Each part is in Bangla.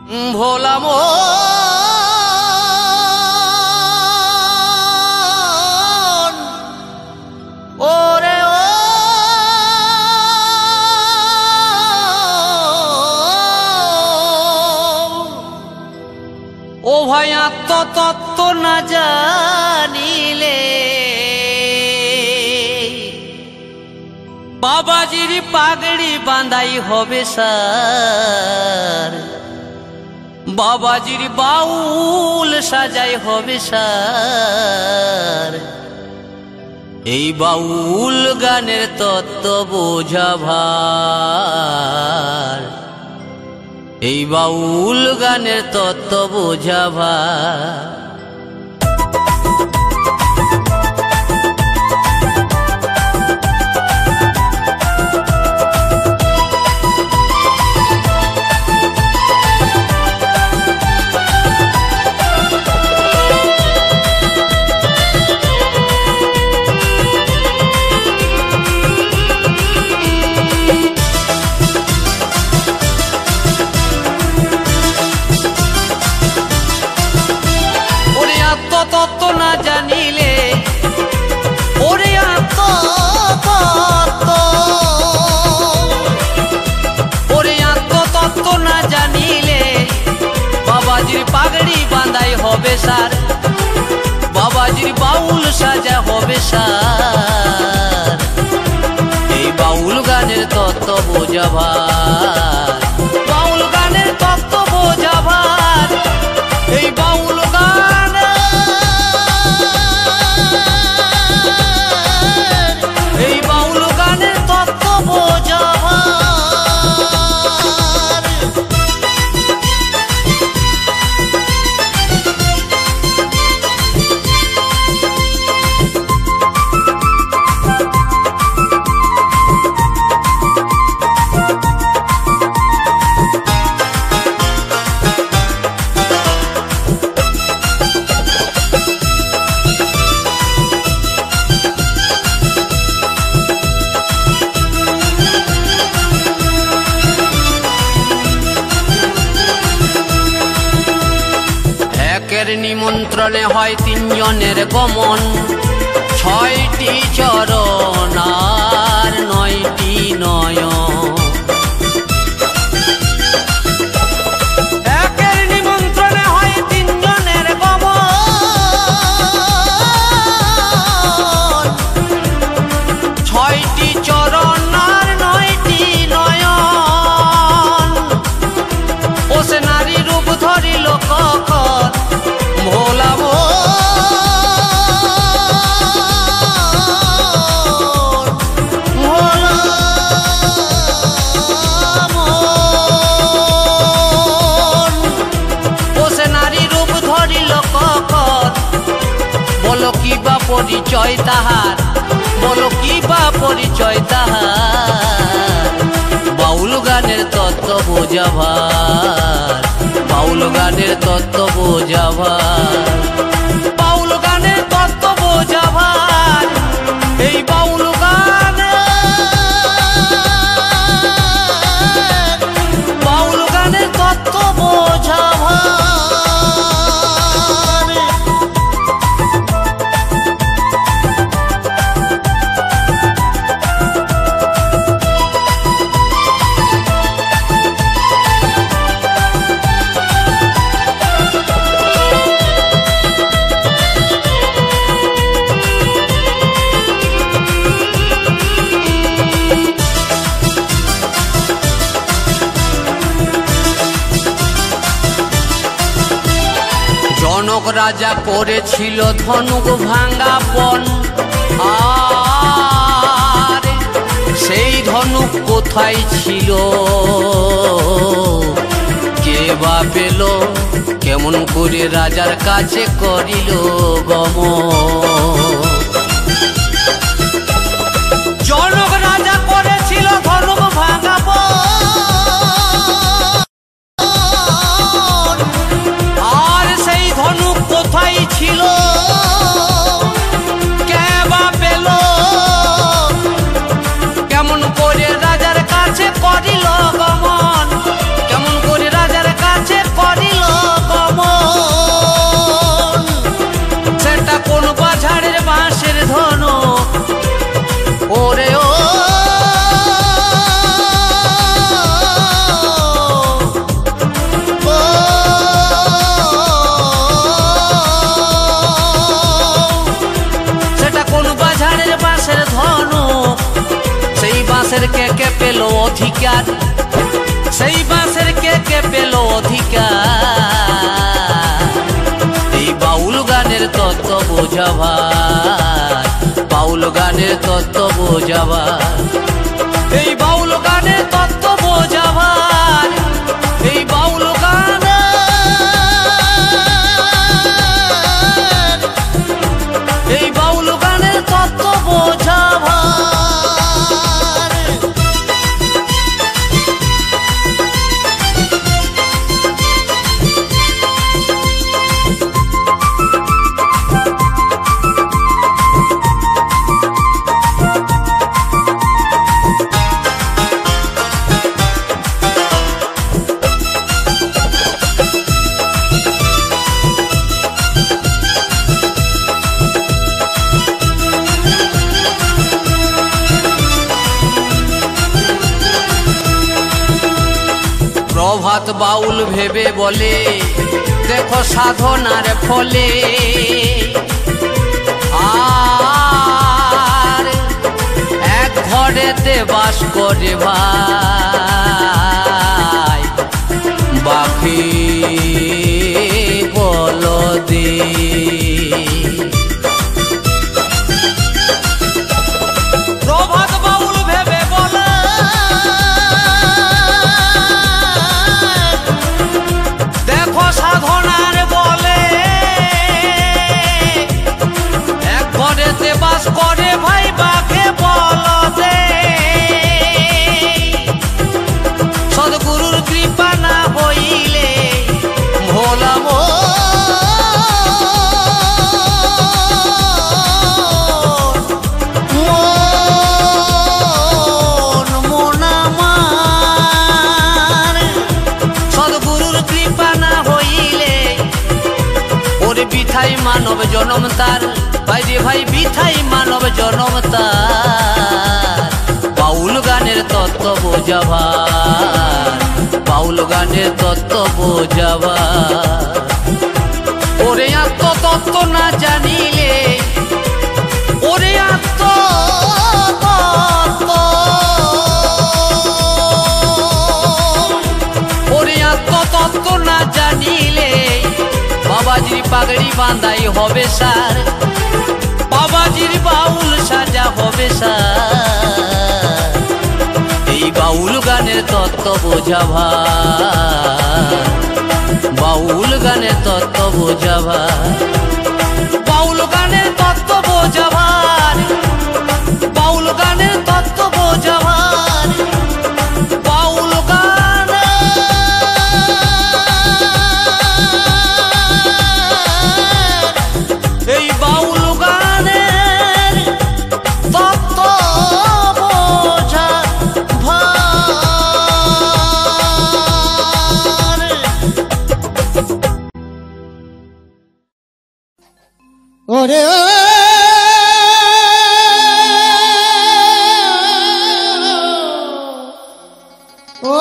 ভোলা মন ওরে ও ভাই আত্মতত্ত্ব না জানিলে বাবাজির পাগড়ি বাঁধাই হবে স্যার, বাবাজির বাউল সাজাই হবে স্যার। এই বাউল গানের তত্ত্ব বোঝা ভার, এই বাউল গানের তত্ত্ব বোঝা ভার। তত্ত্ব না জানিলে ওরে আত্মতত্ত্ব, ওরে আত্মতত্ত্ব না জানিলে বাবাজির পাগড়ি বাঁধাই হবে স্যার, বাবাজির বাউল সাজা হবে স্যার। এই বাউল গানের তত্ত্ব বোঝা ভার, বাউল গানের তত্ত্ব বোঝা ভার। এই বাউল গান এই বাউল গানের তত্ত্ব বোঝা ভার। একের নিমন্ত্রণে হয় তিনজনের গমন, 6টি চরণ আর 9টি নয়ন। একের নিমন্ত্রণে হয় তিনজনের গমন, 6টি চরণ আর 9টি নয়ন। ও সে নারী রূপ ধরিল কখন ভোলা মন, ও সে নারী রূপ ধরিল কখন। বলো কি বা পরিচয় তাহার, বলো কি বা পরিচয় তাহার। বাউল গানের তত্ত্ব বোঝা ভার, বাউল গানের তত্ত্ব বোঝা ভার, বাউল গানের তত্ত্ব বোঝা ভার। এই বাউল গান বাউল গানের তত্ত্ব বোঝা ভার। জনক রাজা করেছিল ধনুক ভাঙা বন, আর সেই ধনুক কোথায় ছিল কে বা পেল, কেমন করে রাজার কাছে করিল গমন। জনক রাজা করেছিল ধনুক ভাঙা বন, আর সেই ধনুক কোথায় ছিল কে বা পেল, কেমন করে রাজার কাছে করিল গমন, কেমন করে রাজার কাছে পেল অধিকার, সেই বাঁশের কে পেল অধিকার। এই বাউল গানের তত্ত্ব বোঝাবার, বাউল গানের তত্ত্ব বোঝাবার, এই বাউল গানের তত্ত্ব বোঝাবার, এই বাউল গান, এই বাউল গানের তত্ত্ব বোঝাবার। প্রভাত বাউল ভেবে বলে দেখো সাধনার ফলে, আর এক ঘরেতে বাস করে ভাই বাকি বলদে। প্রভাত বাউল ভেবে বলে দেখো সাধনার বলে, এক ঘরেতে বাস করে ভাই বাঘে বলদে। সদ্গুরুর কৃপা না হইলে ভোলা মন আমার, সদ্গুরুর কৃপা না হইলে ওরে বিথাই মানব জনম তার, ভাই রে ভাই বিথাই মানব জনম তার। বাউল গানের তত্ত্ব বোঝাবার, বাউল গানের তত্ত্ব বোঝাবার, ওরে আত্মতত্ত্ব না জানিলে, ওরে আত্মতত্ত্ব, ওরে আত্মতত্ত্ব না জানিলে বাবাজির পাগড়ি বাঁধাই হবে সার, বাবাজির বাউল সাজা হবে সার। এই বাউল গানের তত্ত্ব বোঝাবার, বাউল গানের তত্ত্ব বোঝাবার, বাউল গানের তত্ত্ব বোঝাবার, বাউল গানের তত্ত্ব বোঝাবার, বাউল গান, এই বাউল গানের তত্ত্ব বোঝাবার। ওরে ও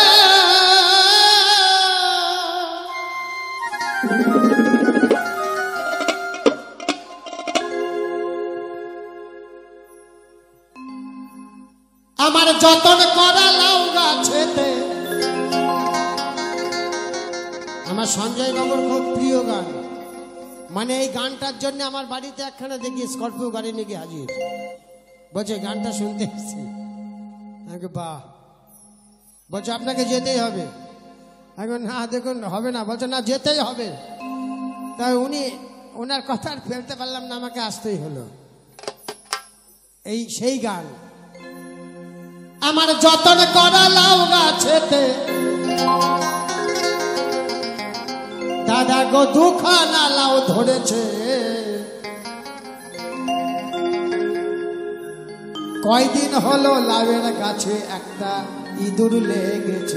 আমার যতন করা লাউ গাছেতে, আমার সঞ্জয় বাবুর খুব প্রিয় গান। মানে এই গানটার জন্য আমার বাড়িতে একখানা দেখি স্করপিও গাড়ি নিয়ে গিয়ে হাজির, বলছে গানটা শুনতে এসেছি। আমাকে বাহ, বলছে আপনাকে যেতেই হবে। এখন না দেখুন হবে না, বলছে না যেতেই হবে। তাই উনি ওনার কথা আর ফেলতে পারলাম না, আমাকে আসতেই হলো। এই সেই গান, আমার যতন করা লাউ গাছেতে দাদা গো দুখানা লাউ ধরেছে, কয়দিন হলো লাউয়ের গাছে একটা ইঁদুর লেগেছে।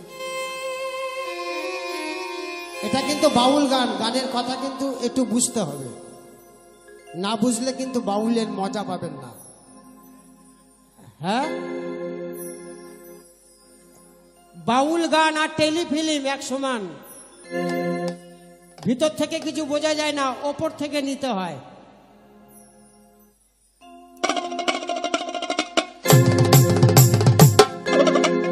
এটা কিন্তু বাউল গান, গানের কথা কিন্তু একটু বুঝতে হবে, না বুঝলে কিন্তু বাউলের মজা পাবেন না। হ্যাঁ, বাউল গান আর টেলিফিল্ম এক সমান, ভিতর থেকে কিছু বোঝা যায় না, ওপর থেকে নিতে হয়।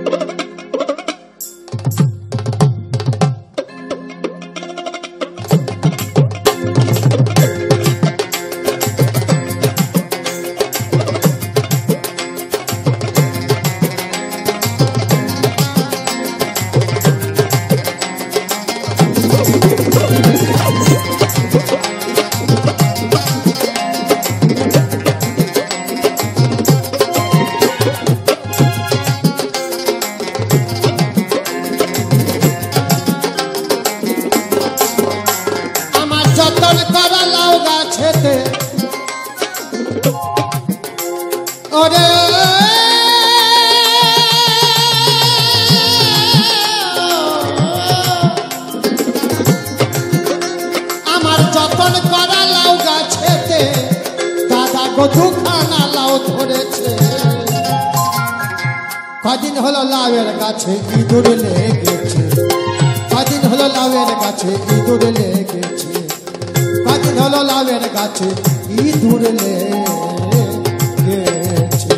कदिन हलो लावेर गाछे इঁদুর লেগেছে कदिन हलो लावेर गाछे इঁদুর লেগেছে कदिन हलो लावेर गाछे इঁদুর লেগেছে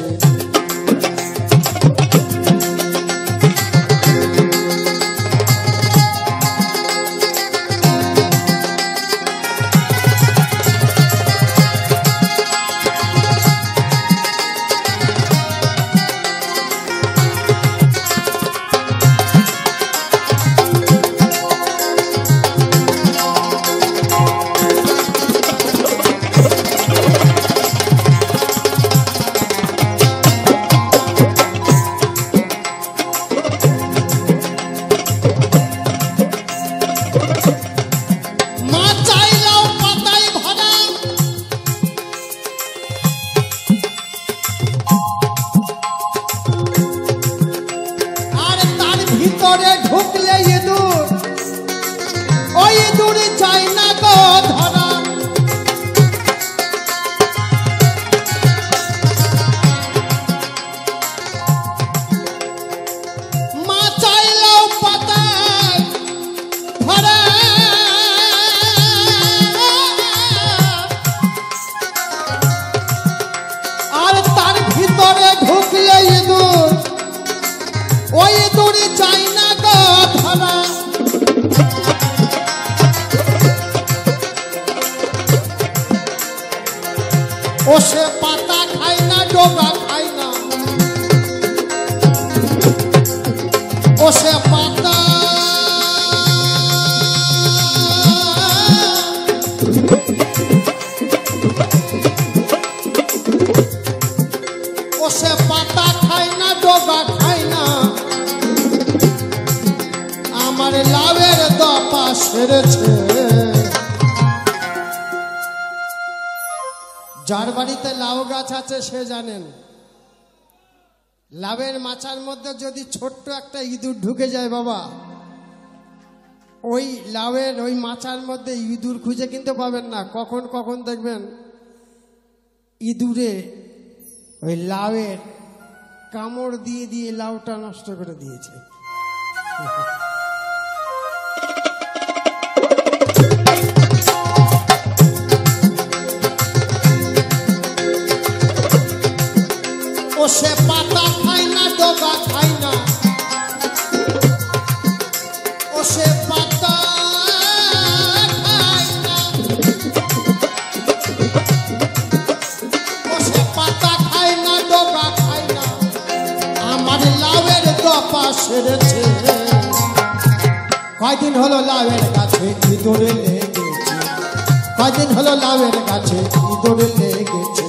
ओसे पाता खाई ना डोगा खाई ना ओसे पाता ओसे पाता खाई ना डोगा खाई ना आमार लावेर दपा सेरेছে जार बाड़ीते लाउ गाछ आछे से जानेन लावेर माचार मध्य यदि छोट्ट एकटा इঁদুর ढुके जाए बाबा ओई लावेर ओई माचार मध्य इঁদুর खुঁजे किन्तु पाबेन ना कखन कखन देखबेन इঁদুরে ओई लावेर कामड़ दिए दिए लाउटा नष्ट करे दिएছে ओसे पाता खाई ना डोगा खाई ना ओसे पाता खाई ना ओसे पाता खाई ना डोगा खाई ना आमार लावेर दपा सेरेছে কয়দিন হলো লাवेर গাছে ইঁদুর লেগেছে কয়দিন হলো লাवेर গাছে ইঁদুর লেগেছে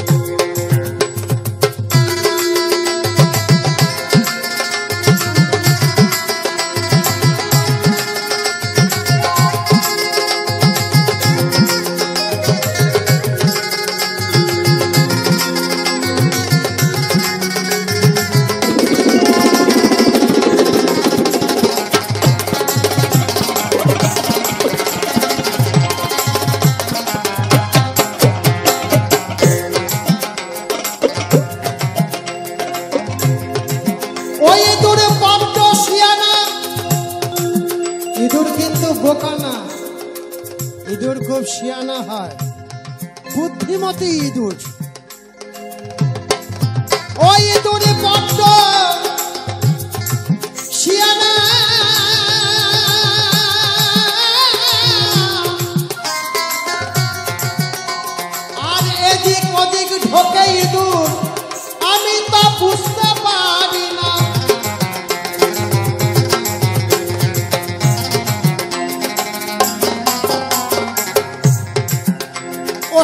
इঁদুর खूब शियाना है बुद्धिमती इঁদুর ओ इঁদুরে बड्ड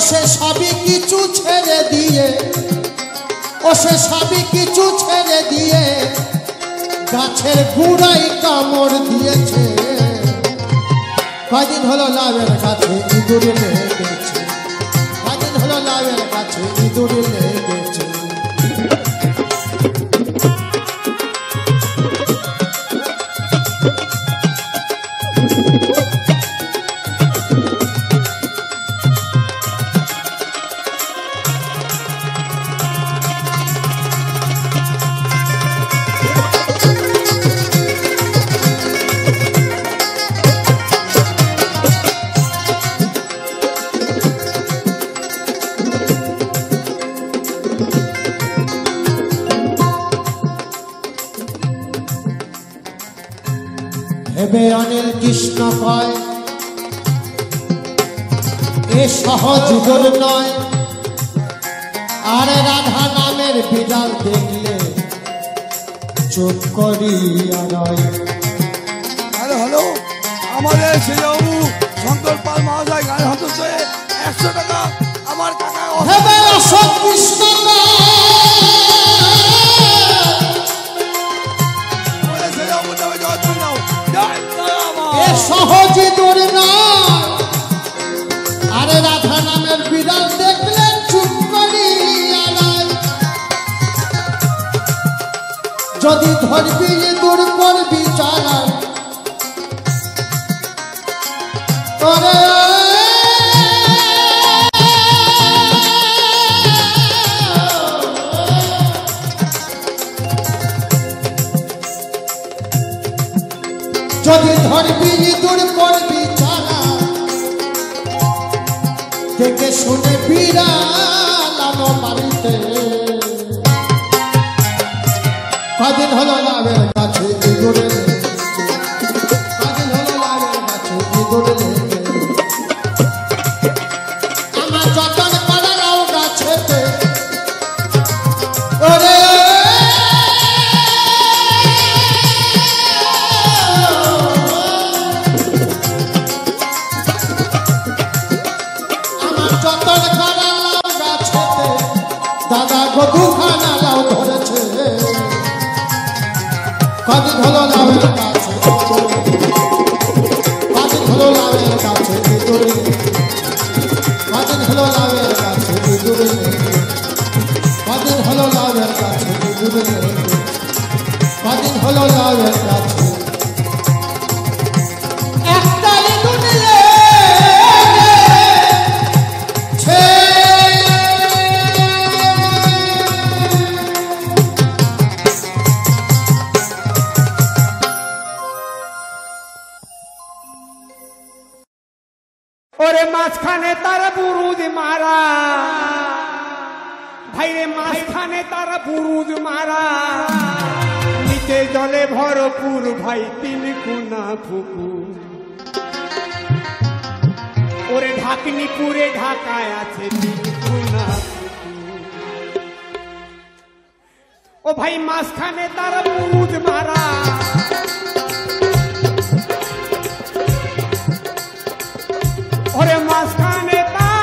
সে সবই কিছু ছেড়ে দিয়ে, ও সে সবই কিছু ছেড়ে দিয়ে গাছের গুড়াই কামড় দিয়েছে। কয়দিন হলো লাউয়ের গাছে ইঁদুর লেগেছে, কয়দিন হলো লাউয়ের গাছে ইঁদুর লেগেছে। ভেবে অনিল কৃষ্ণ কয় এ সহজ গোর নয়, আর রাধা নামের বিড়াল দেখলে চুপ করিয়া রয়। হ্যালো হ্যালো, আমাদের শ্রীবাবু শঙ্কর পাল মহাশয় গানের হচ্ছে 100 টাকা আমার কাকা। ভেবে অশোক কৃষ্ণ এ সহজ দূর নয়, আরে রাধা নামের বিড়াল দেখলে চুপ করিয়া রয়। যদি ধরবি দূর করবি চালা ওরে যদি ধরবি দূর করবি চালা, দেখে শুনে বিড়ালানো বাড়িতে। কদিন হলো লাউয়ের গাছে ইঁদুর লেগেছে, কদিন হলো লাউয়ের গাছে ইঁদুর লেগেছে। আমার যতন করা লাউ গাছেতে ওরে দাদা গো দুখানা লাউ ধরেছে। কদিন হলো লাউয়ের গাছে, কদিন হলো লাউয়ের গাছে ইঁদুর লেগেছে, কদিন হলো লাউয়ের গাছে ইঁদুর লেগেছে, কদিন হলো লাউয়ের গাছে ইঁদুর লেগেছে, কদিন হলো লাউয়ের গাছে একটা ইঁদুর লেগেছে। ওরে মাঝখানে তার বুরুজ মারা, ভাইরে মাঝখানে তার বুরুজ মারা, নিচে জলে ভরপুর ভাই 3 কোনা পুকুর। ওরে ঢাকনি পুরে ঢাকায় আছে 3 কোনা পুকুর। ও ভাই মাঝখানে তার বুরুজ মারা, ওরে মাঝখানে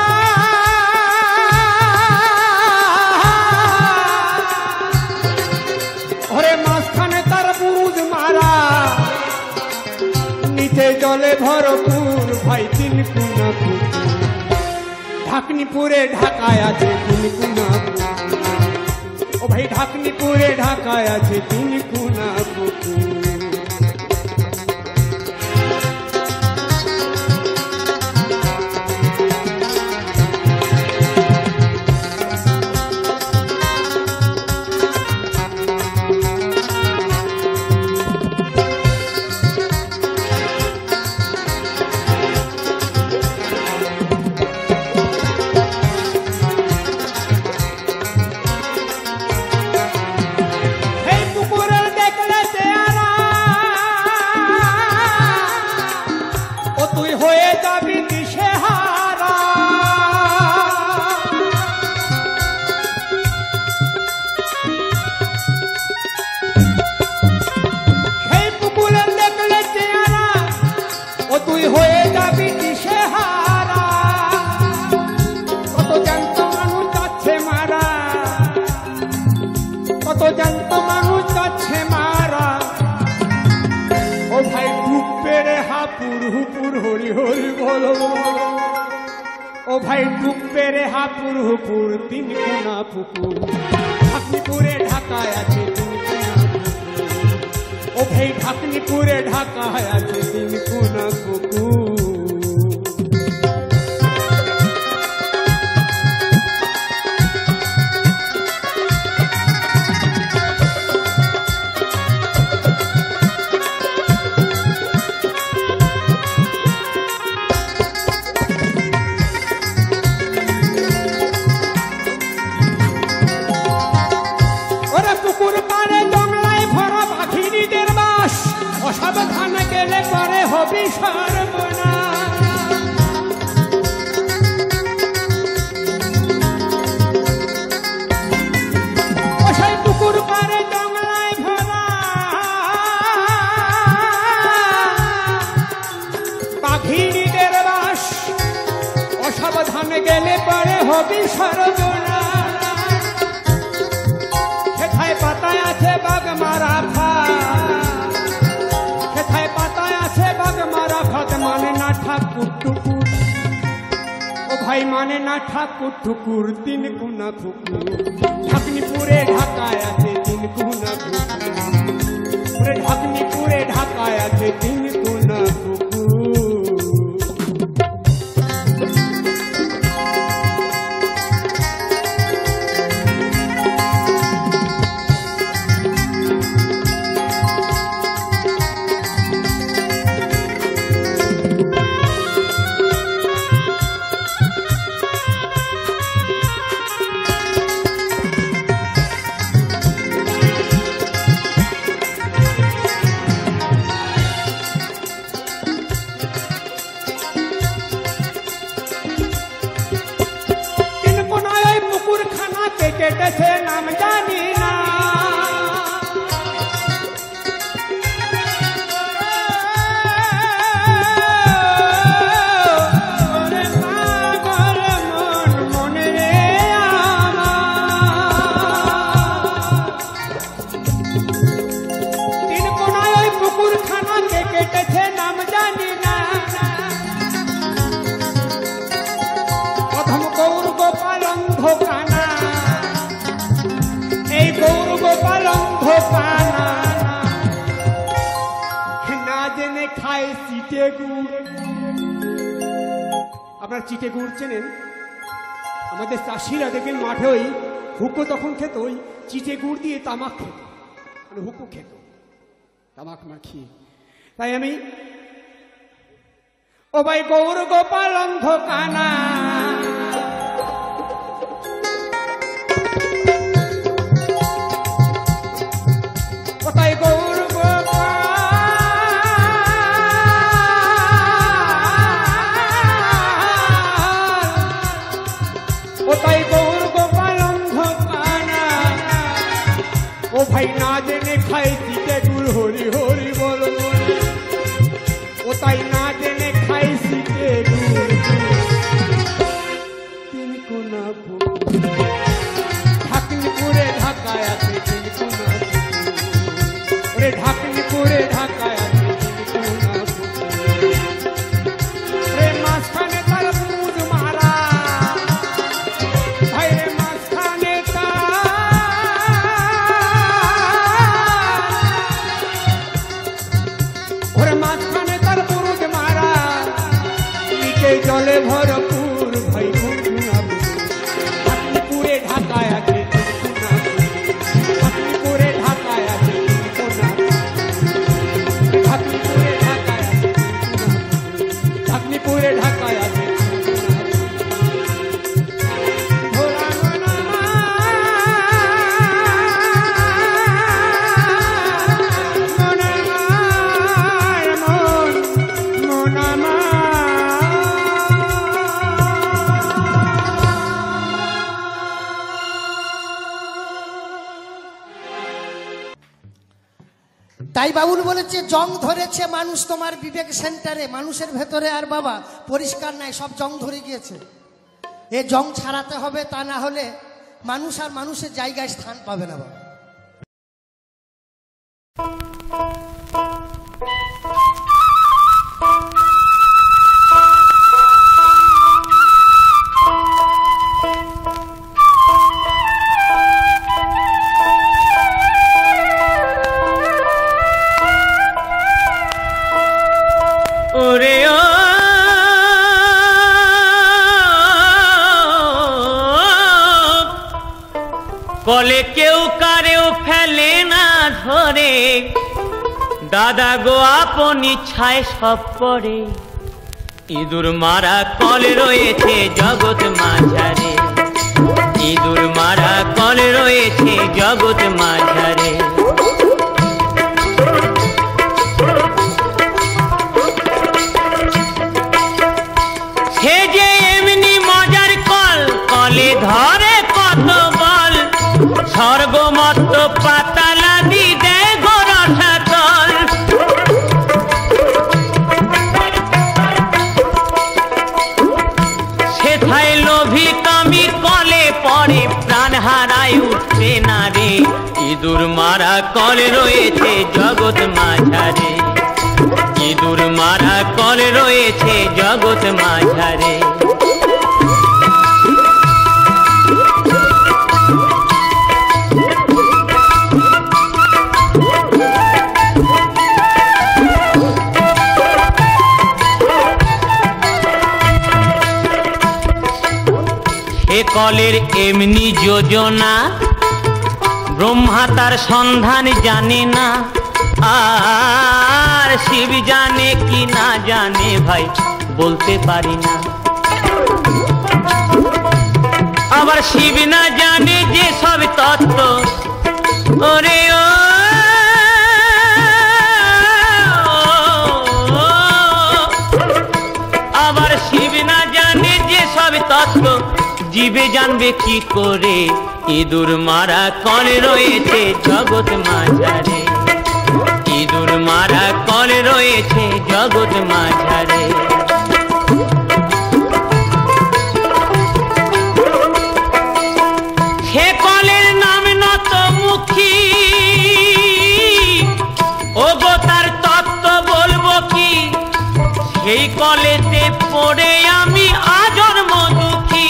ওরে মাঝখানে তার বুরুজ মারা, নিচে জলে ভরপুর ভাই 3 কোনা পুকুর। ঢাকনি পুরে ঢাকায় আছে 3 কোনা পুকুর। ও ভাই ঢাকনি পুরে ঢাকায় আছে 3 কোনা পুকুর। এই পুকুরের দেখলে চেহারা হুপুর হরি হরি বলো। ও ভাই ডুববে রে হাপুর হুপুর তিন কোনা পুকুর, ঢাকনিপুরে ঢাকায় আছে তিন কোনা পুকুর। ও ভাই ঢাকনিপুরে ঢাকায় আছে তিন কোনা পুকুর। অসাবধান গেলে পরে হবি সর্বনাশ। ওই পুকুর পারে জংলায় ভরা পাখিদের বাস, অসাবধান গেলে পরে হবি সর্বনাশ। সেথায় পাতায় আছে বাঘ মারা মানে না ঠাকুর টুকুর। ও ভাই মানে না ঠাকুর টুকুর তিন কোনা পুকুর, ঢাকনিপুরে ঢাকায় আছে তিন কোনা পুকুর। ঢাকনিপুরে ঢাকায় আছে তিন কোনা পুকুর। কেটেছে নাম জানি না, মনে রে তিন কোনায় ওই পুকুর খানাকে কেটেছে নাম জানি না। প্রথম গৌর গোপাল অন্ধকানা, এই গৌর গোপাল অন্ধকানা না জেনে খায় চিটে গুড়। আপনার চিটে গুড় চেনেন? আমাদের চাষিরা দেখবেন মাঠে ওই হুকো তখন খেত, ওই চিটে গুড় দিয়ে তামাক খেত, মানে হুকো খেত তামাক মাখিয়ে। তাই আমি ও ভাই গৌর গোপাল অন্ধকানা, কোথায় গৌর গোপাল, কোথায় গৌর গোপাল অন্ধকানা। ও ভাই না জেনে খাই চিটে গুড় হরি হরি বল বলে। ও তাই না জেনে খাই চিটে গুড় তিন কোনা পুকুর, ঢাকনিপুরে ঢাকায় আছে তিন কোনা পুকুর। ঢাকনিপুরে ঢাকায় আছে তিন কোনা পুকুর। মাঝখানে তার মুজ মারা, ভাই রে মাঝখানে মাঝখানে তার মুজ মারা, নিচে জলে ভরপুর ভাই কোনা পুকুর। ঢাকনিপুরে ঢাকায় আছে ঢাকনিপুরে ঢাকায় আছে ঢাকনিপুরে ঢাকায় আছে। তাই বাবুল বলেছে জং ধরেছে মানুষ তোমার বিবেক সেন্টারে, মানুষের ভেতরে আর বাবা পরিষ্কার নাই, সব জং ধরে গিয়েছে। এ জং ছাড়াতে হবে, তা না হলে মানুষ আর মানুষের জায়গায় স্থান পাবে না বাবা। বলে কেউ কারেও ফেলে না ধরে, দাদা গো আপন ইচ্ছায় সব পড়ে। ইঁদুর মারা কল রয়েছে জগৎ মাঝারে, ইঁদুর মারা কল রয়েছে জগৎ মাঝারে। সে যে এমনি মজার কল, কলে ধরে কত বল, স্বর্গমত্ত পাতালাদি দেয় গো রসাতল। সেথায় লোভী কামি কলে পড়ে, প্রাণ হারায় উঠছে না রে। ইঁদুর মারা কল রয়েছে জগৎ মাঝারে, ইঁদুর মারা কল রয়েছে জগৎ মাঝারে। এ কলের এমনি যোজনা, ব্রহ্মা তার সন্ধান জানে না, আর শিব জানে কি না জানে ভাই বলতে পারি না। আবার শিব না জানে যে সব তত্ত্ব, ওরে ও আবার শিব না জানে যে সব তত্ত্ব, জীবে জানবে কি করে। ইঁদুর মারা কল রয়েছে জগৎ মাঝারে, ইঁদুর মারা কল রয়েছে জগৎ মাঝারে। সে কলের নাম নত মুখী, ও গো তার তত্ত্ব বলবো কি। সেই কলেতে পড়ে আমি আজন্ম দুঃখী,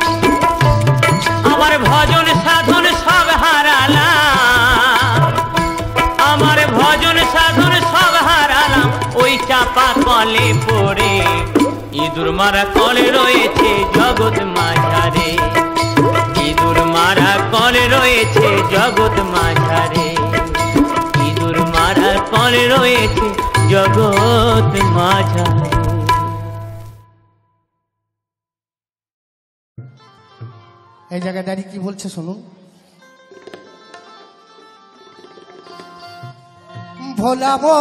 আমার ভজন সাধন সব হারালাম, আমার ভজন সাধন সব হারালাম ওই চাপা কলে পড়ে। ইঁদুর মারা কলে রয়েছে জগৎ মাঝারে, ইঁদুর মারা কলে রয়েছে জগৎ মাঝারে, ইঁদুর মারা কলে রয়েছে জগৎ মাঝারে। এই জায়গায় দাঁড়িয়ে কি বলছে শুনুন। ভোলাবো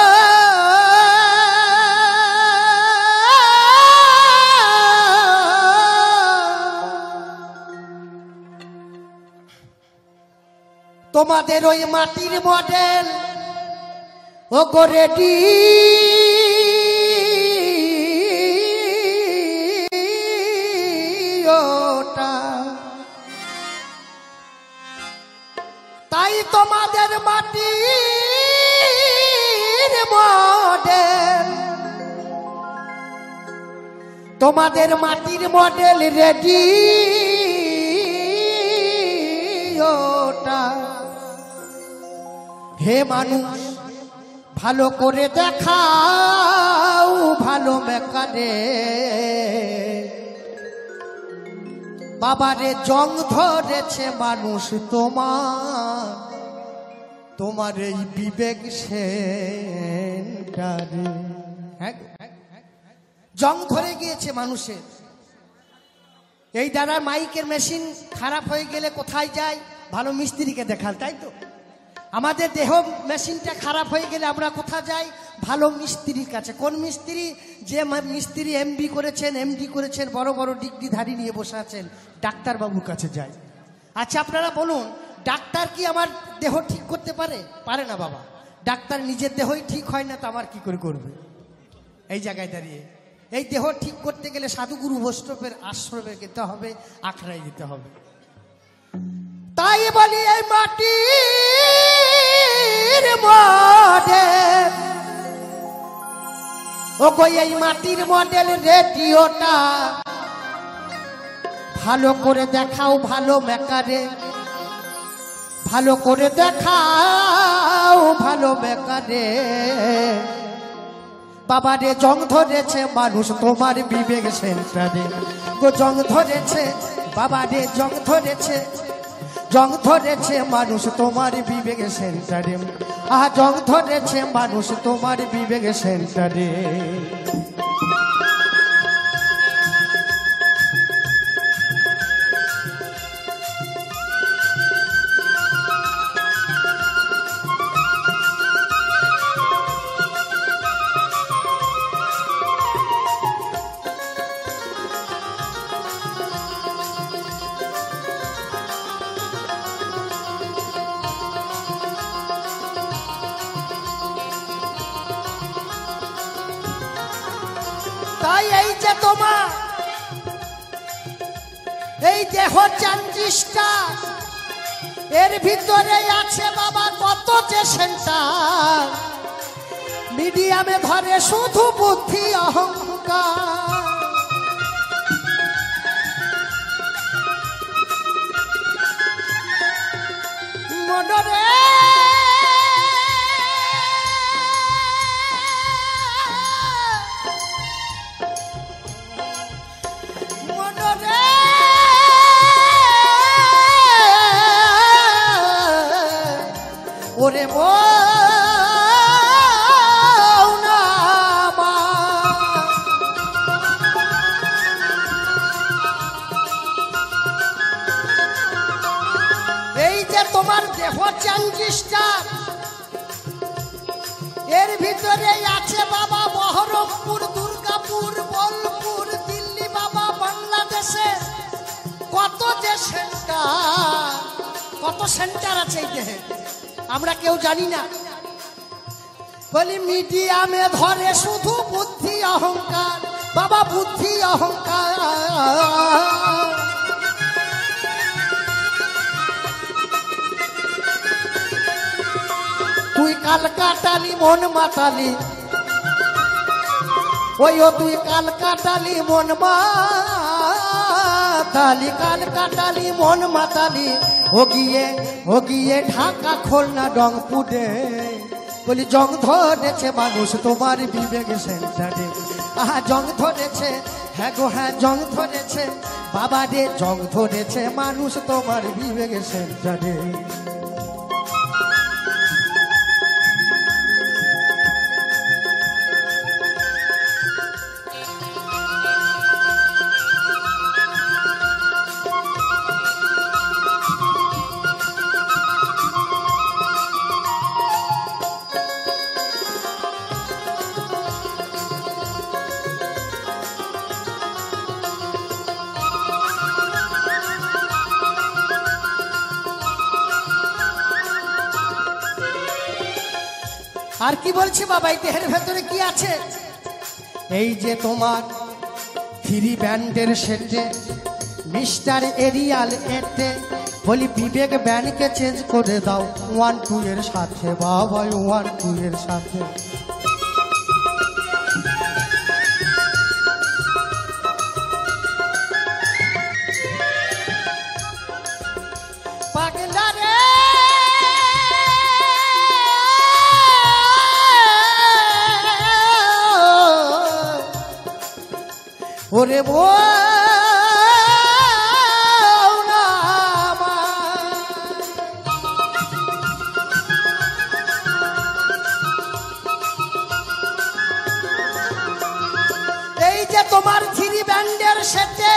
তোমাদের ওই মাটির মডেল ও গো রেডি, তাই তোমাদের মাটির মডেল, তোমাদের মাটির মডেল রেডি ওটা। হে মানুষ ভালো করে দেখাও ভালো মেকারে, বাবারে জং ধরেছে মানুষ তোমার, তোমার এই বিবেক সেন্টারে। জং ধরে গিয়েছে মানুষের। এই দ্বারা মাইকের মেশিন খারাপ হয়ে গেলে কোথায় যায়? ভালো মিস্ত্রিকে দেখাল, তাই তো? আমাদের দেহ মেশিনটা খারাপ হয়ে গেলে আমরা কোথায় যাই? ভালো মিস্ত্রির কাছে। কোন মিস্ত্রি? যে মিস্ত্রি এমবি করেছেন, এমডি করেছেন, বড় বড় ডিগ্রিধারী নিয়ে বসে আছেন, ডাক্তারবাবুর কাছে যাই। আচ্ছা আপনারা বলুন, ডাক্তার কি আমার দেহ ঠিক করতে পারে? পারে না বাবা। ডাক্তার নিজের দেহই ঠিক হয় না, তো আমার কি করে করবে? এই জায়গায় দাঁড়িয়ে এই দেহ ঠিক করতে গেলে সাধুগুরু বৈষ্ণবের আশ্রমে যেতে হবে, আখড়ায় যেতে হবে। তাই বলি এই মাটির মডেল, ও গো এই মাটির মডেল রেডিওটা ভালো করে দেখাও ভালো মেকারে, ভালো করে দেখাও ভালো মেকারে। বাবা রে জং ধরেছে মানুষ তোমার বিবেক সেন্টারে, গো জং ধরেছে বাবা রে জং ধরেছে জং ধরেছে মানুষ তোমার বিবেক সেন্টারে, আহা জং ধরেছে মানুষ তোমার বিবেক সেন্টারে। তাই এই যে তোমার এই দেহ চাঞ্জিসটা, এর ভিতরে আছে বাবা কত যে সেন্টার, মিডিয়ামে ধরে শুধু বুদ্ধি অহংকার। মনরে ওরে মৌনামা, এই যে তোমার দেহ চাঞ্জিসটা, এর ভিতরে আছে বাবা বহরমপুর, দুর্গাপুর, বোলপুর, দিল্লি, বাবা বাংলাদেশে কত যে সেন্টার, কত সেন্টার আছে এই দেহে আমরা কেউ জানি না। বলি মিডিয়ামে ধরে শুধু বুদ্ধি অহংকার, বাবা বুদ্ধি অহংকার। তুই কাল কাটালি মন মাতালি, ওই ও তুই কাল কাটালি মন মাতালি, কাল কাটালি মন মাতালি, ও গিয়ে ঢাকা খোলনা রংপুরে। বলি জং ধরেছে মানুষ তোমার বিবেক সেন্টারে, আহা জং ধরেছে, হ্যাঁ গো হ্যাঁ জং ধরেছে বাবা রে, জং ধরেছে মানুষ তোমার বিবেক সেন্টারে। আর কি বলছি বাবা, এই দেহের ভেতরে কি আছে? এই যে তোমার থ্রি ব্যান্ডের সেটে মিস্টার এরিয়াল এটে, বলি বিবেক ব্যান্ডকে চেঞ্জ করে দাও 1-2 এর সাথে বাবা, 1-2 এর সাথে। পাগলা রে ওরে মৌনামা, এই যে তোমার থ্রি ব্যান্ডের সেটে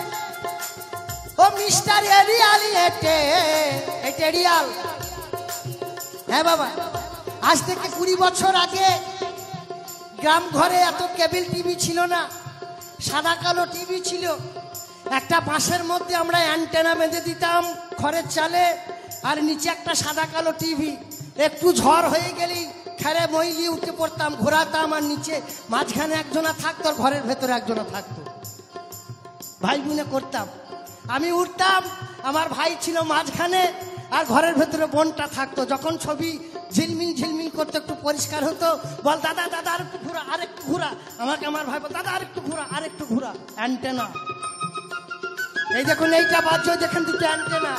ও মিস্টার এরিয়ালি এটে, এটা এরিয়াল। হ্যাঁ বাবা, আজ থেকে 20 বছর আগে গ্রাম ঘরে এত কেবল টিভি ছিল না, সাদা কালো টিভি ছিল। একটা বাঁশের মধ্যে আমরা অ্যান্টেনা বেঁধে দিতাম খড়ের চালে, আর নিচে একটা সাদা কালো টিভি। একটু ঝড় হয়ে গেলেই খেরে মইলি উঠে পড়তাম, ঘোরাতাম, আর নিচে মাঝখানে একজনা থাকতো, আর ঘরের ভেতরে একজনা থাকতো, ভাই বোনে করতাম। আমি উঠতাম, আমার ভাই ছিল মাঝখানে, আর ঘরের ভেতরে বোনটা থাকতো। যখন ছবি ঝিলমিল ঝিলমিল করতে একটু পরিষ্কার হতো, বল দাদা দাদা আর একটু ঘুরা, আর একটু ঘুরা। আমাকে আমার ভাই বল দাদা আর একটু ঘুরা, আর একটু ঘুরা। অ্যান্টেনা এই দেখুন, এইটা বাজছে, দেখেন দুটো অ্যান্টেনা।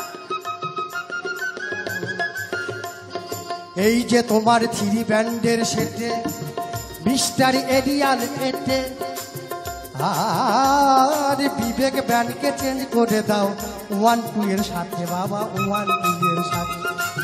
এই যে তোমার থ্রি ব্যান্ডের সেটে মিস্টার এরিয়াল এটে, আর বিবেক ব্যান্ডকে চেঞ্জ করে দাও 1-2 এর সাথে বাবা, 1-2 এর সাথে।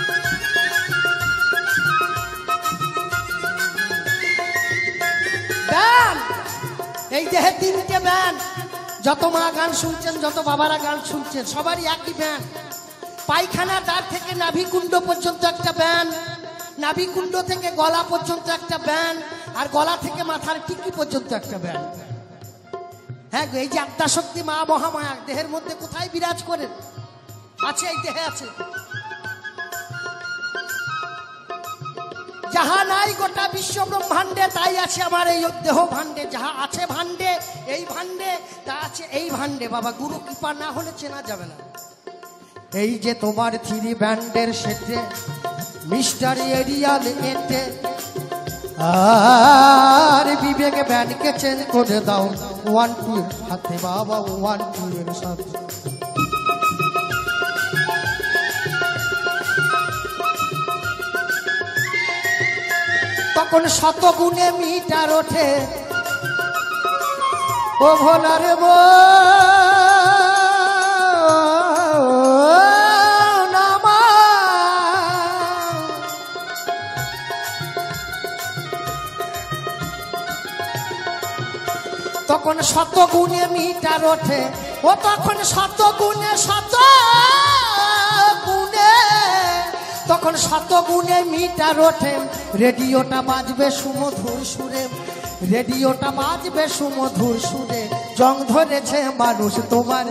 ব্যান্ড, এই দেহে 3টে ব্যান্ড। যত মা গান শুনছেন, যত বাবারা গান শুনছেন, সবারই একই ব্যান্ড। পায়খানা দ্বার থেকে নাভিকুণ্ড পর্যন্ত একটা ব্যান্ড, নাভিকুণ্ড থেকে গলা পর্যন্ত একটা ব্যান্ড, আর গলা থেকে মাথার টিকি পর্যন্ত একটা ব্যান্ড। হ্যাঁ, এই যে আদ্যাশক্তি মা মহামায়া দেহের মধ্যে কোথায় বিরাজ করেন? আছে, এই দেহে আছে। যাহা নাই গোটা বিশ্ব ব্রহ্মাণ্ডে তাই আছে আমার এই দেহ ভাণ্ডে। যাহা আছে ভাণ্ডে, এই ভাণ্ডে, তা আছে এই ভাণ্ডে। বাবা গুরু কৃপা না হলে চেনা যাবে না। এই যে তোমার 3 ব্যান্ডের সেটে মিস্টার এরিয়াল এতে, আর বিবেক ব্যান্ডকে চেঞ্জ করে দাও 1-2 এর সাথে বাবা, 1-2 এর সাথে। তখন শতগুণে মিটার ওঠে, ও ভোলার নামা। তখন শতগুণে মিটার ওঠে, ও তখন শতগুণে তখন শতগুণে মিটার ওঠে। রেডিওটা বাজবে সুমধুর সুরে, রেডিওটা বাজবে সুমধুর সুরে। জং ধরেছে মানুষ তোমার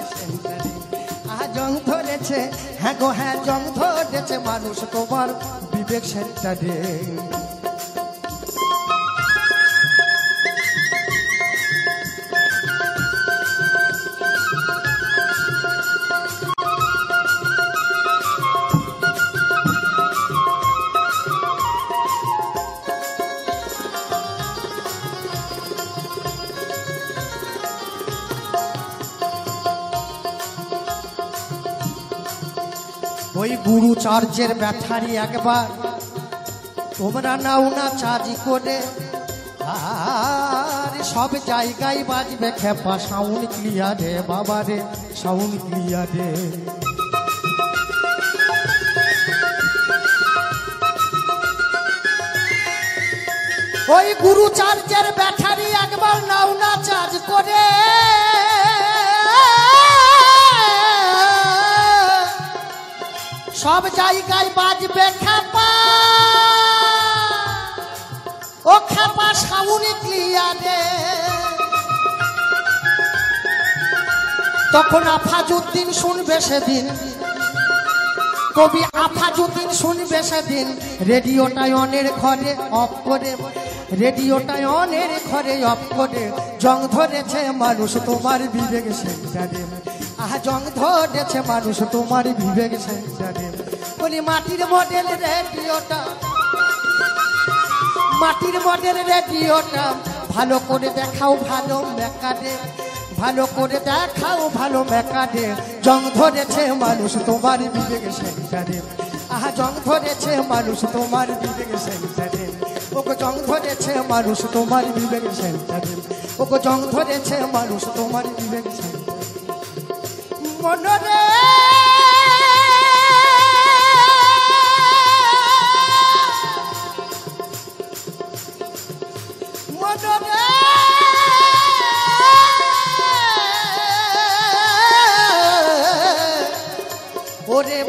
জং ধরেছে, হ্যাঁ গো হ্যাঁ, জং ধরেছে মানুষ তোমার বিবেক সেন্টারে। ওই গুরু চার্জের ব্যাটারি একবার তোমরা নাও না চার্জ করে, আর সব জায়গায় বাজবে খেপা সাউন্ড ক্লিয়ারে বাবা রে, সাউন্ড ক্লিয়ারে। ওই গুরু চার্জের ব্যাটারি একবার নাও না চার্জ করে, সব জায়গায় বাজবে খেপা, ও খেপা সাউন্ড ক্লিয়ারে। তখন আফাজউদ্দিন শুনবে সেদিন, কবি আফাজউদ্দিন শুনবে সেদিন, রেডিওটা অনের ঘরে অফ করে, রেডিওটা অনের ঘরে অফ করে। জং ধরেছে মানুষ তোমার বিবেক সেন্টারে, জং ধরেছে মানুষ তোমার বিবেক সেন্টারে। বলি মাটির মডেল রেডিওটা, মাটির মডেল রেডিওটা ভালো করে দেখাও ভালো মেকারে, ভালো করে দেখাও ভালো মেকারে। জং ধরেছে মানুষ তোমার বিবেক সেন্টারে, জং ধরেছে মানুষ তোমার বিবেক সেন্টারে। ওকে জং ধরেছে মানুষ তোমার বিবেক সেন্টারে, ওকে জং ধরেছে মানুষ তোমার বিবেক সেন্টারে। মনরে মনরে ওরে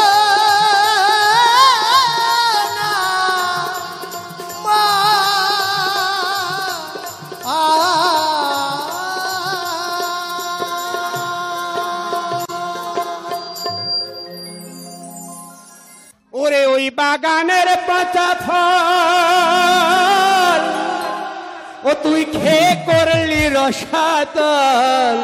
ওরে ওই বাগানের পাতা ফল, ও তুই খেয়ে করলি রসাতল।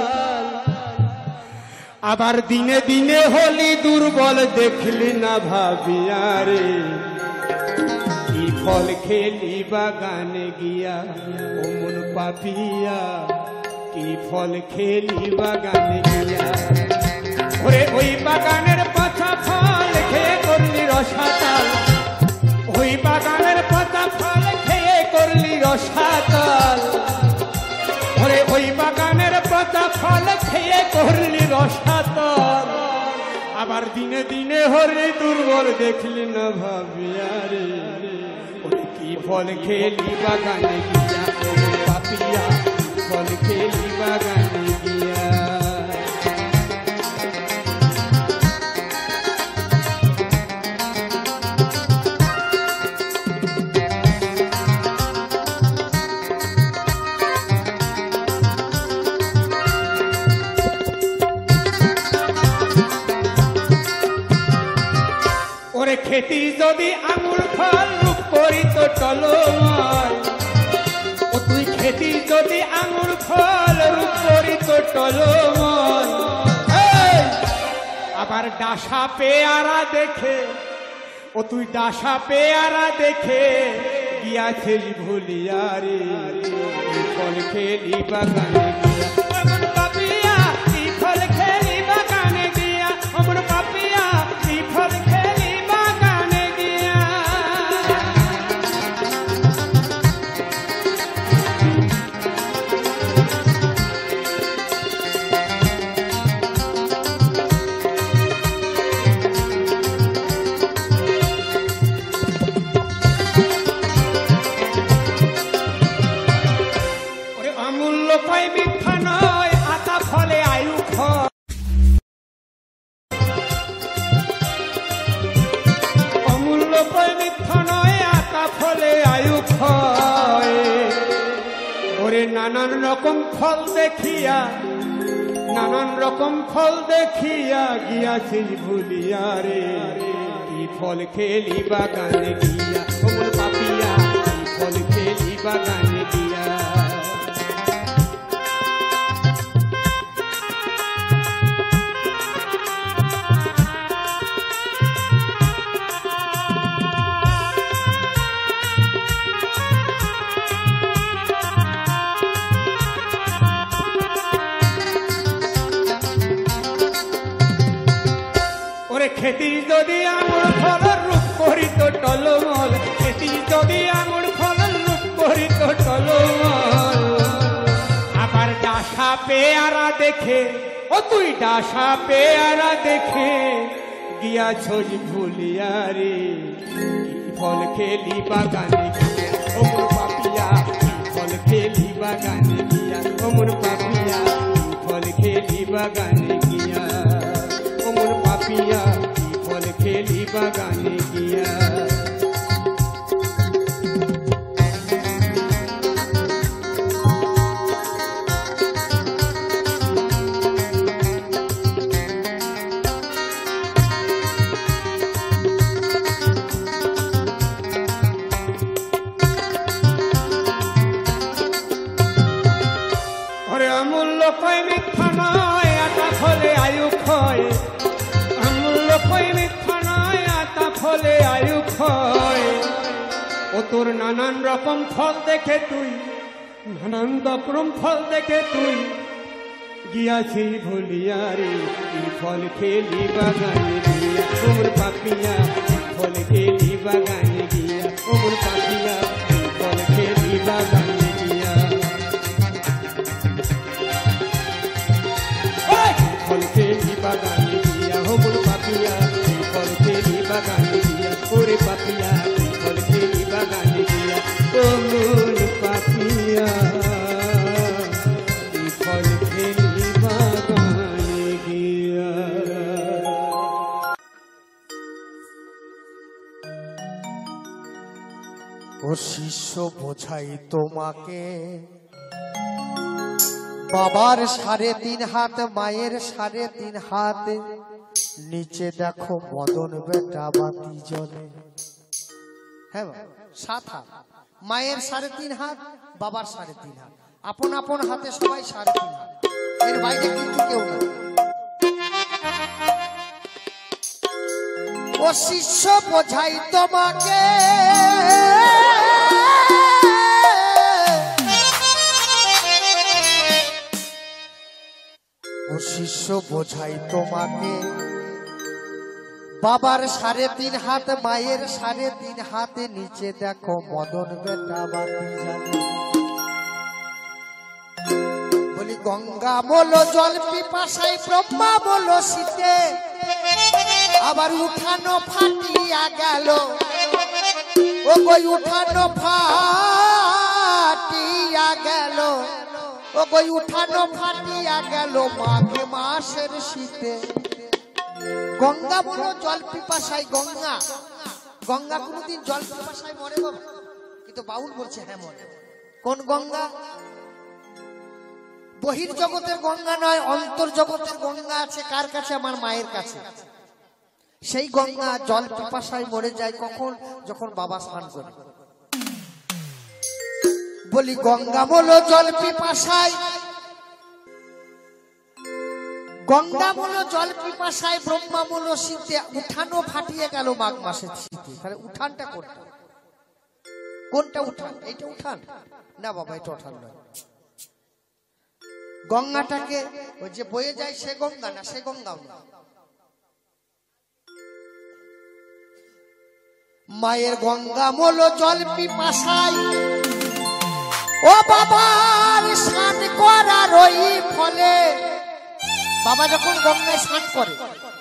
আবার দিনে দিনে হলি দুর্বল, দেখলি না ভাবিয়া রে। কি ফল খেলি বাগানে গিয়া ও মন পাপিয়া, কি ফল খেলি বাগানে গিয়া। ওরে ওই বাগানের পাতা ফল খেয়ে করলি রসাতল, ওই বাগানের পাতা ফল খেয়ে করলি রসাতল। ওরে ওই ফল খেয়ে করলি রসাতল, আবার দিনে দিনে হরে দুর্বল দেখলি না ভাবিয়া রে। কি ফল খেলি বাগানে গিয়া পাপিয়া, ফল খেলি বাগানে গিয়া। ওরে খেতি যদি আঙুর ফল রূপ করিত টলমল, ও তুই খেতি যদি আঙুর ফল রূপ করিত টলমল, আবার ডাসা পেয়ারা দেখে, ও তুই ডাসা পেয়ারা দেখে গিয়াছিস ভুলিয়া রে। ফল খেলি বাগানে গিয়া অমন পাপিয়া, কি ফল খেলি বাগানে গিয়া অমন পাপিয়া, কি ফল খেলি বাগানে গিয়া। ওরে অমূল্য কয় মিথ্যা নয়, আতা ফলে আয়ু ক্ষয়। অমূল্য কয় মিথ্যা নয়, আতা ফলে আয়ু ক্ষয়। ওরে নানান রকম ফল দেখিয়া, নানান রকম ফল দেখিয়া গিয়াছিস ভুলিয়া রে। কি ফল খেলি বাগানে গিয়া অমন পাপিয়া, কি ফল খেলি বাগানে গিয়া। ওরে খেতি যদি আঙুর ফল রূপ করিত টলমল, খেতি যদি আঙুর ফল রূপ করিত টলমল, আবার ডাসা পেয়ারা দেখে, ও তুই ডাসা পেয়ারা দেখে গিয়াছস ভুলিয়া রে। কি ফল খেলি বাগানে গিয়া অমর পাপিয়া, কি ফল খেলি বাগানে গিয়া অমর পাপিয়া, কি ফল খেলি বাগানে গিয়া অমর পাপিয়া, কি ফল খেলি বাগানে গিয়া। ওরে অমূল্য কয় মিথ্যা নয়, আতা ফলে আয়ু ক্ষয়। অমূল্য কয় মিথ্যা নয়, আতা ফলে আয়ু ক্ষয়। ও তোর নানান রকম ফল দেখে তুই, নানান রকম ফল দেখে তুই গিয়াছিস ভুলিয়া রে। কি ফল খেলি বাগানে গিয়া ওমর পাপিয়া, কি ফল খেলি বাগানে গিয়া ওমর পাপিয়া, কি ফল খেলি বাগানে গিয়া। ফল খেলি বাগানে গিয়া ওমর পাপিয়া, কি ফল খেলি বাগানে গিয়া ওরে পাপিয়া, কি ফল খেলি বাগানে গিয়া ওমর পাপিয়া, কি ফল খেলি বাগানে গিয়া। ও শিষ্য বোঝাই তোমাকে, বাবার 3.5 হাত, মায়ের 3.5 হাত, নিচে দেখো মদন বেটা বাতি জ্বলে। হ্যাঁ 7 হাত, মায়ের 3.5 হাত, বাবার 3.5 হাত, আপন আপন হাতে সবাই 3.5 হাত, এর বাইরে কিন্তু কেউ না। ও শিষ্য বোঝাই তোমাকে, ও শিষ্য বোঝাই তোমাকে, বাবার 3.5 হাত, মায়ের 3.5 হাতে, নিচে দেখো মদন বেটা বাতি জ্বালে। বলি বলি গঙ্গা বলো জল পিপাসায় ব্রহ্মা বলো শীতে আবার উঠানো ফাটিয়া গেল ও গই উঠানো ফাটিয়া গেল ও গই উঠানো ফাটিয়া গেল মাঘ মাসের শীতে গঙ্গা বলো জল পিপাসায় গঙ্গা গঙ্গা কোনদিন জল পিপাসায় মরে বাবা কিন্তু বাউল বলছে হ্যাঁ মরে কোন গঙ্গা বহির জগতের গঙ্গা নয় অন্তর জগতের গঙ্গা আছে কার কাছে আমার মায়ের কাছে সেই গঙ্গা জল পিপাসায় মরে যায় কখন যখন বাবা স্নান করে বলি গঙ্গা বলো জল পিপাসায় গঙ্গা বলো জল পিপাসায় ব্রহ্মা বলো শীতে উঠানো ফাটিয়ে গেল মাঘ মাসের শীতে তাহলে উঠানটা কোনটা উঠান এইটা উঠান না বাবা এটা উঠান নয় গঙ্গাটাকে ওই যে বয়ে যায় সে গঙ্গা না সে গঙ্গাও না মায়ের গঙ্গা বলো জল পিপাসায় ও বাবার স্নান করার ওই ফলে বাবা যখন গঙ্গায় স্নান করে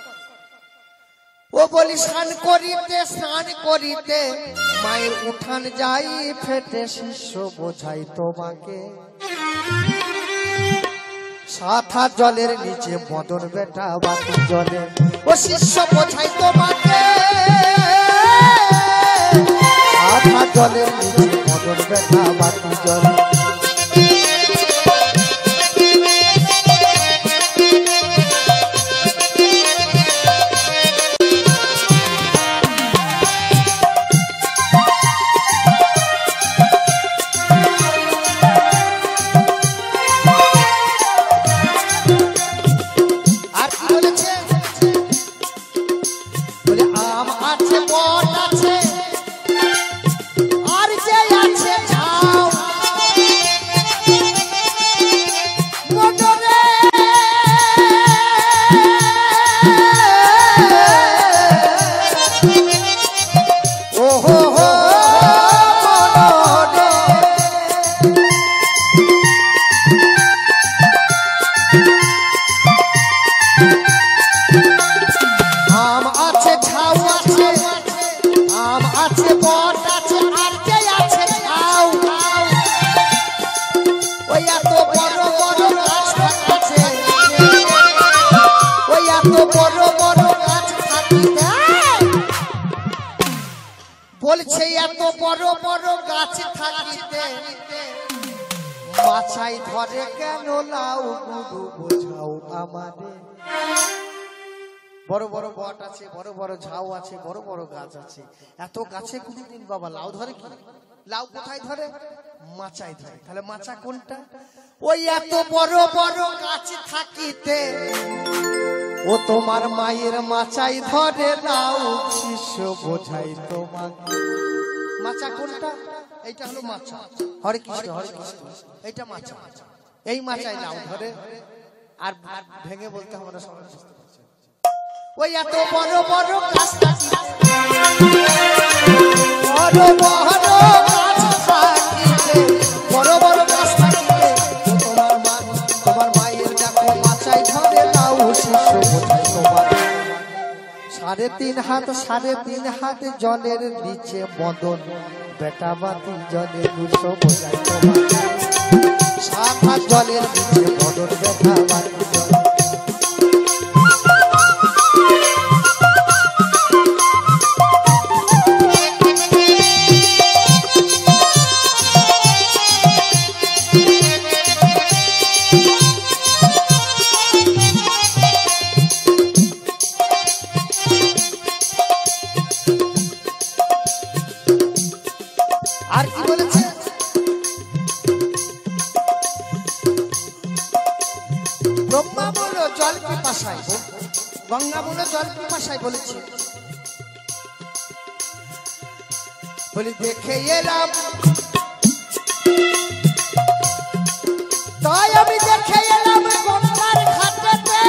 ও বলি স্নান করিতে মায়ের উঠান যাই ফেটে শিষ্য বোঝাই তোমাকে 7 হাত জলের নিচে মদন বেটা বাতি জলে ও শিষ্য বোঝাই তোমাকে 7 হাত জলের নিচে মদন বেটা বাতি জলে বলছে এত বড় বড় গাছ থাকিতে মাছাই ধরে কেন লাউ গুরু বোঝাও আমাদের বড় বড় বট আছে বড় বড় ঝাউ আছে বড় বড় গাছ আছে এত গাছে কোনদিন বাবা লাউ ধরে কি লাউ কোথায় ধরে মাছাই ধরে তাহলে মাছা কোনটা ওই এত বড় বড় গাছ থাকিতে ও তোমার মায়ের মাচাই ধরে লাউ শিষ্য বোঝাই তোমাকে মাছা কোনটা এইটা হলো মাছা হরে কৃষ্ণ এইটা মাছা এই মাচাই লাউ ধরে আর ভেঙে বলতে আমরা সবাই বুঝতে পারছি ওই এত বড় বড় গাছ বড় বড় গাছ থাকিতে বড় বড় গাছ থাকিতে তোমার মায়ের দেখো মাচাই ধরে লাউ শিষ্য বোঝাই তোমাকে 3.5 হাত জলের নিচে মদন বেটা বাতি জলে দুশো বোঝাই তোমাকে 7 হাত জলের নিচে মদন বেটা বাতি জলে গঙ্গা বলে জল পিপাসায় বলেছি বলি দেখে এলাম তাই আমি দেখে এলাম গঙ্গার ঘাটেতে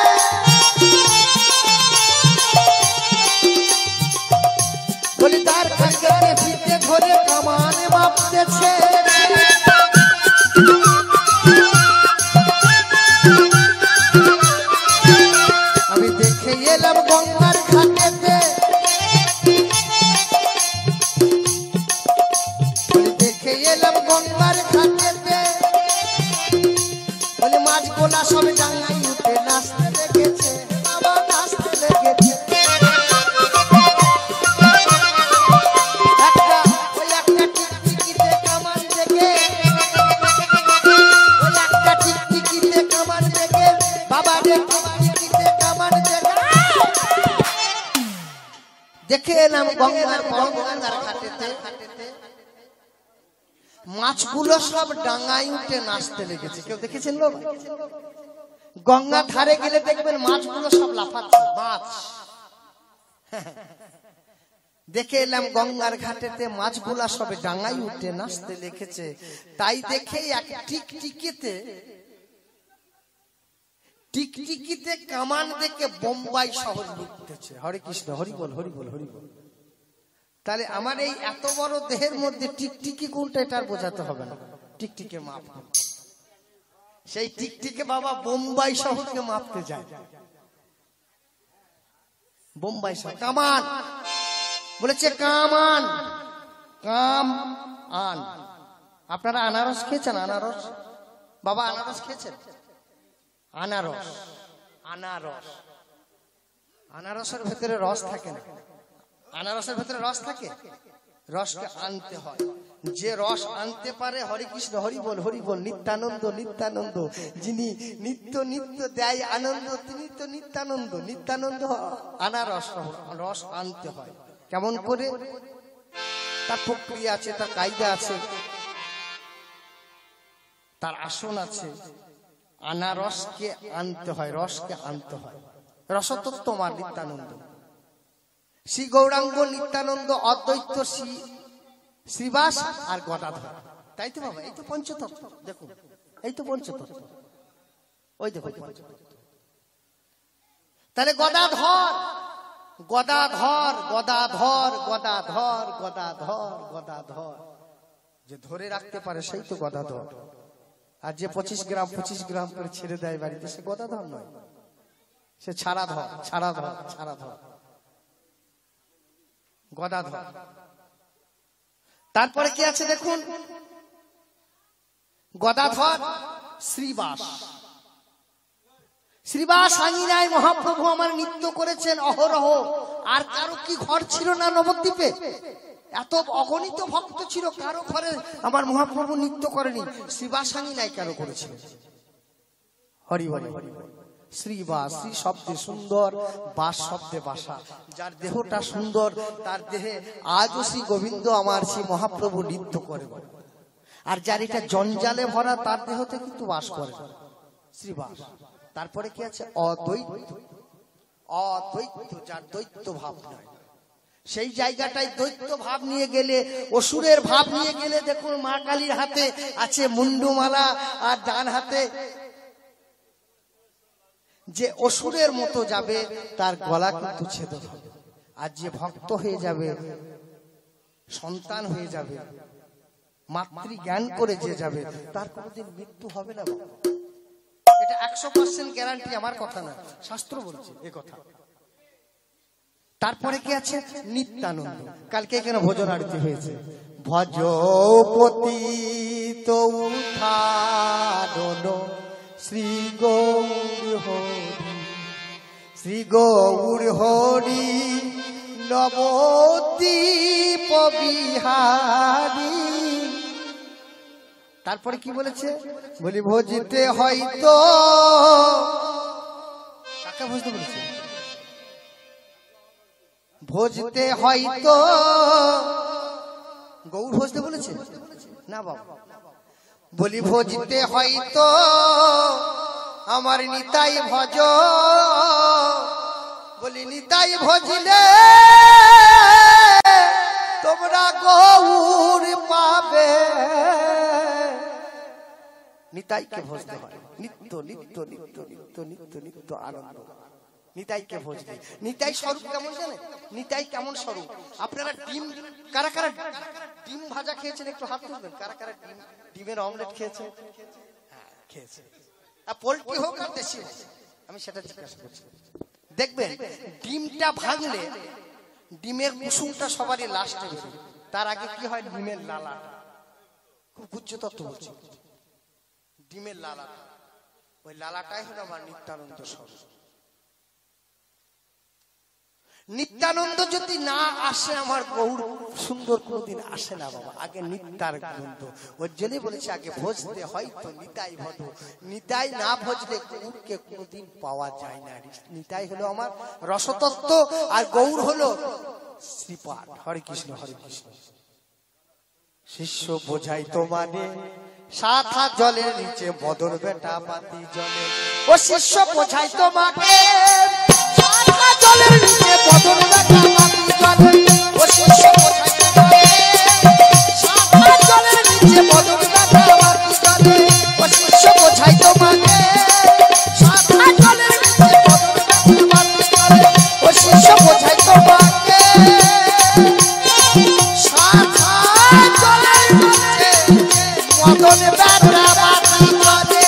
বলি তার একজনে ফিতে ধরে কামান মাপতেছে আমি দেখে এলাম গঙ্গার ঘাটেতে দেখে এলাম গঙ্গার ঘাটেতে বলে মাছগুলা সব ডাঙায় উঠে নাচতে লেগেছে বাবা নাচতে লেগেছে দেখে এলাম গঙ্গার ঘাটেতে মাছগুলো সব ডাঙায় উঠে নাচতে লেগেছে কেউ দেখেছেন লোক গঙ্গা ধারে গেলে দেখবেন মাছগুলো সব লাফাচ্ছে মাছ দেখে এলাম গঙ্গার ঘাটেতে মাছগুলা সব ডাঙায় উঠে নাচতে লেগেছে তাই দেখে এক টিকটিকিতে কামান দেখে বোম্বাই শহর লুটতেছে হরে কৃষ্ণ হরি বল হরি বল হরি বল তাহলে আমার এই এত বড় দেহের মধ্যে টিকটিকি কোনটা এটা বোঝাতে হবে না টিকটিকে মাপ সেই টিকটিকে বাবা বোম্বাই শহরকে মাপতে যায় বোম্বাই শহর কামান বলেছে কামান কাম আন আপনারা আনারস খেয়েছেন আনারস বাবা আনারস খেয়েছেন আনারস আনারস আনারসের ভেতরে রস থাকে না আনারসের ভেতরে রস থাকে রসকে আনতে হয় যে রস আনতে পারে হরে কৃষ্ণ হরি বল নিত্যানন্দ নিত্যানন্দ যিনি নিত্য নিত্য দেয় আনন্দ তিনি তো নিত্যানন্দ নিত্যানন্দ আনারস রস আনতে হয় কেমন করে তার প্রক্রিয়া আছে তার কায়দা আছে তার আসন আছে আনারসকে আনতে হয় রসকে আনতে হয় রসতত্ত্ব আমার নিত্যানন্দ শ্রী গৌরাঙ্গ নিত্যানন্দ অদ্বৈত শ্রীবাস আর গদাধর তাই তো বাবা এই তো পঞ্চতত্ত্ব দেখুন এই তো পঞ্চতত্ত্ব ওই দেখো তাহলে গদাধর গদাধর গদাধর গদাধর গদাধর গদাধর যে ধরে রাখতে পারে সেই তো গদাধর আর যে 25 গ্রাম করে ছেড়ে দেয় বাড়িতে সে গদাধর নয় সে ছাড়াধর ছাড়াধর ছাড়াধর গদাধর তারপরে কি আছে দেখুন গদাধর শ্রীবাস শ্রীবাস আঙিনায় মহাপ্রভু আমার নৃত্য করেছেন অহরহ আর কারো কি ঘর ছিল না নবদ্বীপে এত অগণিত ভক্ত ছিল কারো ঘরে আমার মহাপ্রভু নৃত্য করেনি শ্রীবাস আঙিনায় কারো করেছিল হরি হরি হরি শ্রীবাস শ্রী শব্দে সুন্দর বাস শব্দে বাসা যার দেহটা সুন্দর তার দেহে আজও শ্রী গোবিন্দ আমার শ্রী মহাপ্রভু নৃত্য করে আর যার এটা জঞ্জালে ভরা তার দেহতে কিন্তু বাস করে শ্রীবাস তারপরে কি আছে অদ্বৈত অদ্বৈত যার দ্বৈত ভাব নাই সেই জায়গাটায় দ্বৈত ভাব নিয়ে গেলে অসুরের ভাব নিয়ে গেলে দেখুন মা কালীর হাতে আছে মুন্ডুমালা আর ডান হাতে যে অসুরের মতো যাবে তার গলা কিন্তু ছেদ হবে আর যে ভক্ত হয়ে যাবে সন্তান হয়ে যাবে মাতৃ জ্ঞান করে যে যাবে তার কোনোদিন মৃত্যু হবে না এটা 100% গ্যারান্টি আমার কথা না শাস্ত্র বলছে এ কথা তারপরে কি আছে নিত্যানন্দ কালকে এখানে ভোজন আরতি হয়েছে ভজপতি তো উঠানো শ্রী গৌর হরি শ্রী গৌর হরি নবদ্বীপ বিহারী তারপরে কি বলেছে বলি ভজিতে হয়তো কাকে ভজতে বলেছে ভজতে হয়তো গৌর ভজতে বলেছে না বাবা বলি ভজিতে হয়তো আমার নিতাই ভজ বলি নিতাই ভজিলে তোমরা গৌর পাবে নিতাইকে ভজতে হয় নিত্য নিত্য নিত্য নিত্য নিত্য নিত্য আনন্দ নিতাইকে ভোজ দিই। নিতাই স্বরূপ কেমন জানেন? নিতাই কেমন স্বরূপ? আপনারা ডিম কারা কারা ডিম ভাজা খেয়েছেন একটু হাত তুলবেন। কারা কারা ডিমের অমলেট খেয়েছেন? হ্যাঁ খেয়েছেন। আর পোল্ট্রি হোক আর দেশি হোক, আমি সেটা জিজ্ঞাসা করছি। দেখবেন ডিমটা ভাঙলে ডিমের কুসুমটা সবারই লাস্টে বেরোয়, তার আগে কি হয়? ডিমের লালাটা। খুব গুচ্ছ তত্ত্ব বলছি। ডিমের লালাটা, ওই লালাটাই হলো আমার নিত্যানন্দ স্বরূপ। নিত্যানন্দ যদি না আসে আমার গৌর সুন্দর কোনদিন আসে না বাবা। আগে নিত্যার গ্রন্থ, ওর জন্যই বলেছে আগে ভজতে হয়তো নিতাই ভজ। নিতাই না ভজলে গৌরকে কোনদিন পাওয়া যায় না। নিতাই হলো আমার রসতত্ত্ব, আর গৌর হলো শ্রীপাঠ। হরে কৃষ্ণ হরে কৃষ্ণ। শিষ্য বোঝাই তোমারে 7 হাত জলের নিচে মদন বেটা বাতি জলে। ও শিষ্য বোঝাই তোমাকে 7 হাত জলের নিচে মদন বেটা বাতি জলে। ও শিষ্য বোঝাই তোমাকে 7 হাত জলের নিচে মদন বেটা বাতি জলে। ও শিষ্য বোঝাই তোমাকে 7 হাত জলের নিচে মদন বেটা বাতি জলে। ও শিষ্য বোঝাই তোমাকে 7 হাত জলের নিচে মদন বেটা বাতি জলে।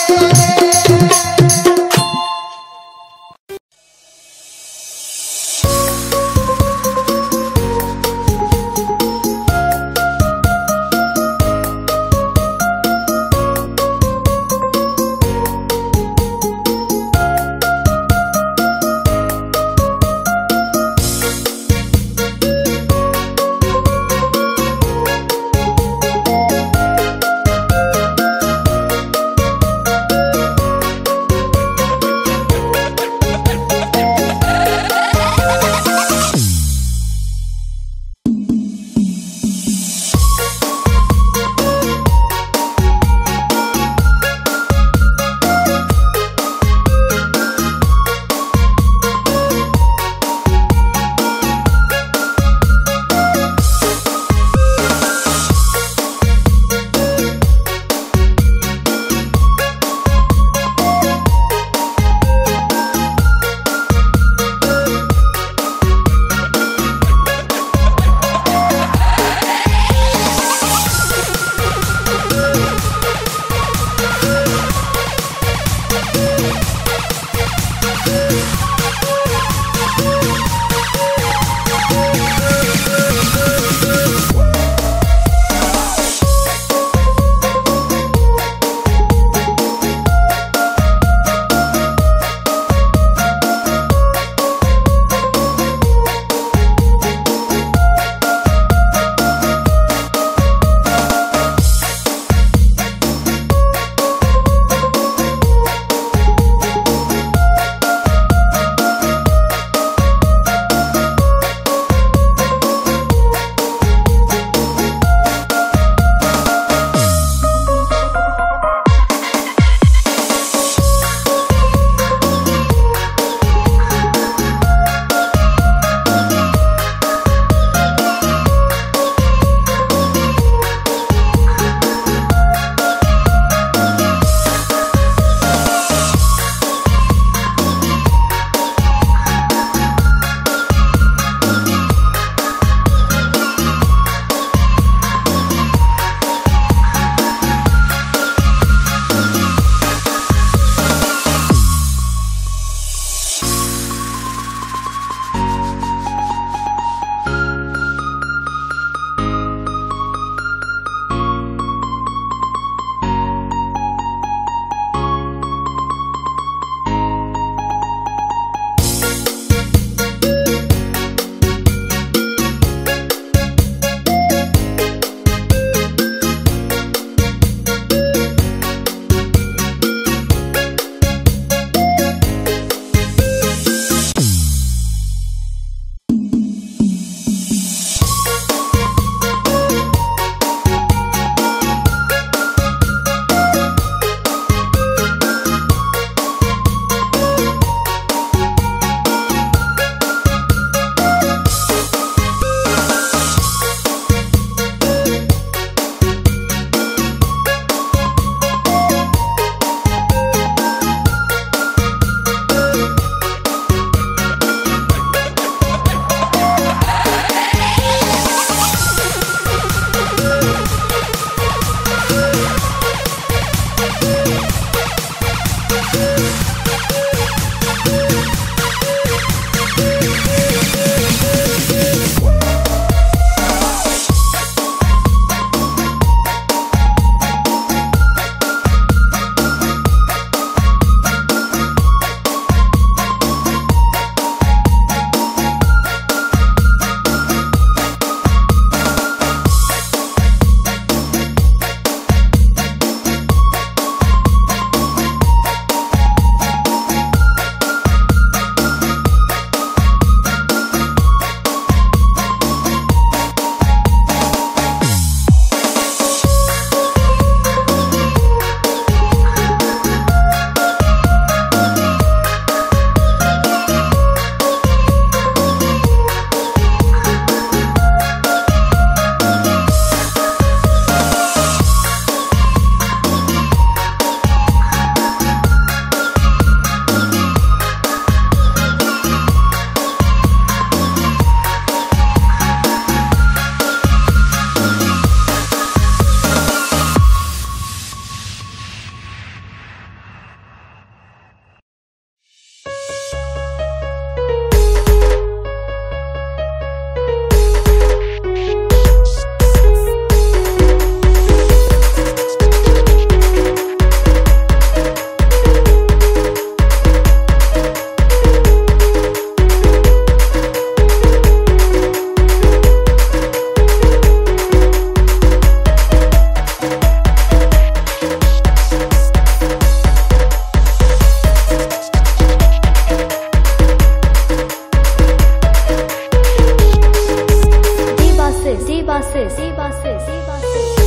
सेवा से